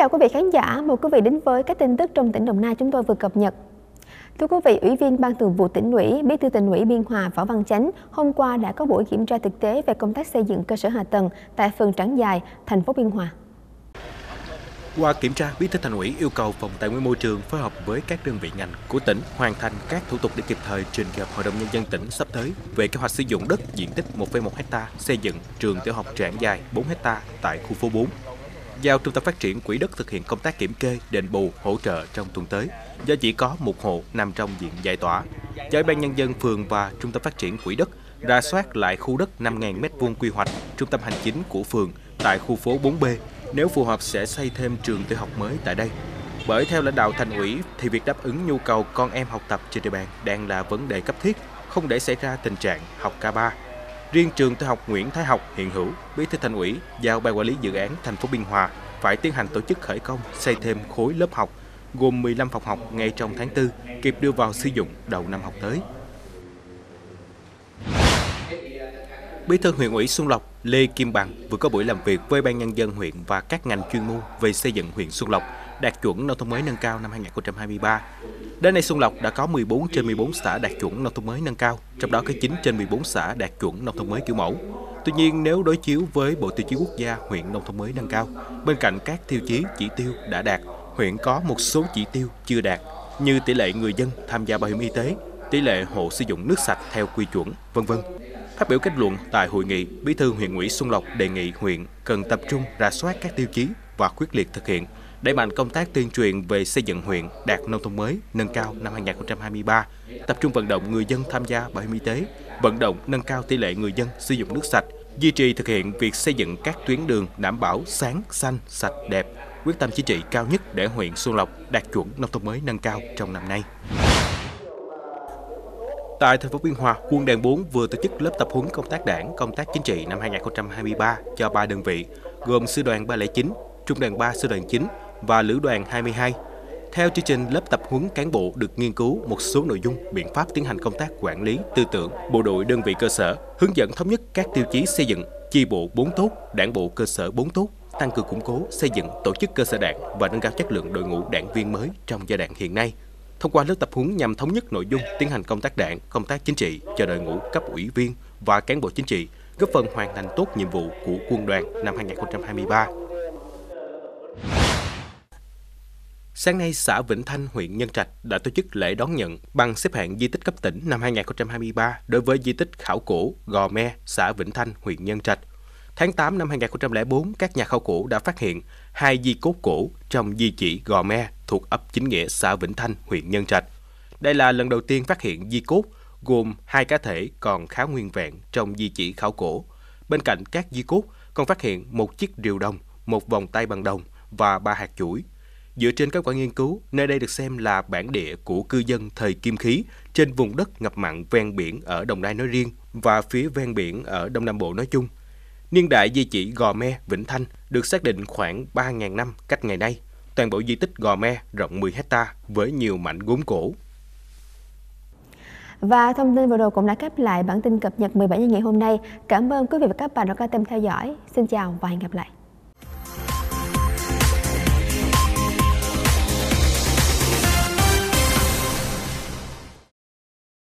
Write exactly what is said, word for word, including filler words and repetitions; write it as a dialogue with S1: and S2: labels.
S1: chào quý vị khán giả, mời quý vị đến với các tin tức trong tỉnh Đồng Nai chúng tôi vừa cập nhật. Thưa quý vị, Ủy viên Ban Thường vụ Tỉnh ủy, Bí thư Tỉnh ủy Biên Hòa Võ Văn Chánh hôm qua đã có buổi kiểm tra thực tế về công tác xây dựng cơ sở hạ tầng tại phường Trảng Giài, thành phố Biên Hòa.
S2: Qua kiểm tra, Bí thư Thành ủy yêu cầu Phòng Tài nguyên Môi trường phối hợp với các đơn vị ngành của tỉnh hoàn thành các thủ tục để kịp thời trình kỳ họp Hội đồng Nhân dân tỉnh sắp tới về kế hoạch sử dụng đất diện tích một phẩy một héc ta xây dựng trường tiểu học Trảng Giài bốn héc ta tại khu phố bốn. Giao Trung tâm Phát triển Quỹ đất thực hiện công tác kiểm kê, đền bù, hỗ trợ trong tuần tới, do chỉ có một hộ nằm trong diện giải tỏa. Cho Ủy ban Nhân dân phường và Trung tâm Phát triển Quỹ đất rà soát lại khu đất năm nghìn mét vuông quy hoạch trung tâm hành chính của phường tại khu phố bốn B. Nếu phù hợp sẽ xây thêm trường tiểu học mới tại đây. Bởi theo lãnh đạo Thành ủy thì việc đáp ứng nhu cầu con em học tập trên địa bàn đang là vấn đề cấp thiết, không để xảy ra tình trạng học ca ba. Riêng trường tiểu học Nguyễn Thái Học hiện hữu, Bí thư Thành ủy giao Ban quản lý dự án thành phố Biên Hòa phải tiến hành tổ chức khởi công xây thêm khối lớp học gồm mười lăm phòng học ngay trong tháng tư, kịp đưa vào sử dụng đầu năm học tới. Bí thư huyện ủy Xuân Lộc Lê Kim Bằng vừa có buổi làm việc với Ban Nhân dân huyện và các ngành chuyên môn về xây dựng huyện Xuân Lộc đạt chuẩn nông thôn mới nâng cao năm hai nghìn không trăm hai mươi ba. Đến nay Xuân Lộc đã có mười bốn trên mười bốn xã đạt chuẩn nông thôn mới nâng cao, trong đó có chín trên mười bốn xã đạt chuẩn nông thôn mới kiểu mẫu. Tuy nhiên, nếu đối chiếu với Bộ Tiêu chí Quốc gia huyện nông thôn mới nâng cao, bên cạnh các tiêu chí chỉ tiêu đã đạt, huyện có một số chỉ tiêu chưa đạt như tỷ lệ người dân tham gia bảo hiểm y tế, tỷ lệ hộ sử dụng nước sạch theo quy chuẩn, vân vân. Phát biểu kết luận tại hội nghị, Bí thư huyện ủy Xuân Lộc đề nghị huyện cần tập trung rà soát các tiêu chí và quyết liệt thực hiện, đẩy mạnh công tác tuyên truyền về xây dựng huyện đạt nông thôn mới nâng cao năm hai nghìn không trăm hai mươi ba, tập trung vận động người dân tham gia bảo hiểm y tế, vận động nâng cao tỷ lệ người dân sử dụng nước sạch, duy trì thực hiện việc xây dựng các tuyến đường đảm bảo sáng, xanh, sạch, đẹp, quyết tâm chính trị cao nhất để huyện Xuân Lộc đạt chuẩn nông thôn mới nâng cao trong năm nay. Tại thành phố Biên Hòa, Quân đoàn bốn vừa tổ chức lớp tập huấn công tác đảng, công tác chính trị năm hai nghìn không trăm hai mươi ba cho ba đơn vị, gồm Sư đoàn ba không chín, Trung đoàn ba Sư đoàn chín và Lữ đoàn hai mươi hai. Theo chương trình, lớp tập huấn cán bộ được nghiên cứu một số nội dung, biện pháp tiến hành công tác quản lý, tư tưởng, bộ đội đơn vị cơ sở, hướng dẫn thống nhất các tiêu chí xây dựng, chi bộ bốn tốt, đảng bộ cơ sở bốn tốt, tăng cường củng cố, xây dựng tổ chức cơ sở đảng và nâng cao chất lượng đội ngũ đảng viên mới trong giai đoạn hiện nay. Thông qua lớp tập huấn nhằm thống nhất nội dung, tiến hành công tác đảng, công tác chính trị cho đội ngũ cấp ủy viên và cán bộ chính trị, góp phần hoàn thành tốt nhiệm vụ của quân đoàn năm hai nghìn không trăm hai mươi ba. Sáng nay, xã Vĩnh Thanh, huyện Nhân Trạch đã tổ chức lễ đón nhận bằng xếp hạng di tích cấp tỉnh năm hai nghìn không trăm hai mươi ba đối với di tích khảo cổ Gò Me, xã Vĩnh Thanh, huyện Nhân Trạch. Tháng tám năm hai nghìn không trăm lẻ bốn, các nhà khảo cổ đã phát hiện hai di cốt cổ trong di chỉ Gò Me thuộc ấp Chính Nghĩa, xã Vĩnh Thanh, huyện Nhân Trạch. Đây là lần đầu tiên phát hiện di cốt gồm hai cá thể còn khá nguyên vẹn trong di chỉ khảo cổ. Bên cạnh các di cốt còn phát hiện một chiếc rìu đồng, một vòng tay bằng đồng và ba hạt chuỗi. Dựa trên kết quả nghiên cứu, nơi đây được xem là bản địa của cư dân thời Kim Khí trên vùng đất ngập mặn ven biển ở Đồng Nai nói riêng và phía ven biển ở Đông Nam Bộ nói chung. Niên đại di chỉ Gò Me, Vĩnh Thanh được xác định khoảng ba nghìn năm cách ngày nay. Toàn bộ di tích Gò Me rộng mười héc ta với nhiều mảnh gốm cổ.
S1: Và thông tin vừa rồi cũng đã khép lại bản tin cập nhật mười bảy giờ ngày hôm nay. Cảm ơn quý vị và các bạn đã quan tâm theo dõi. Xin chào và hẹn gặp lại.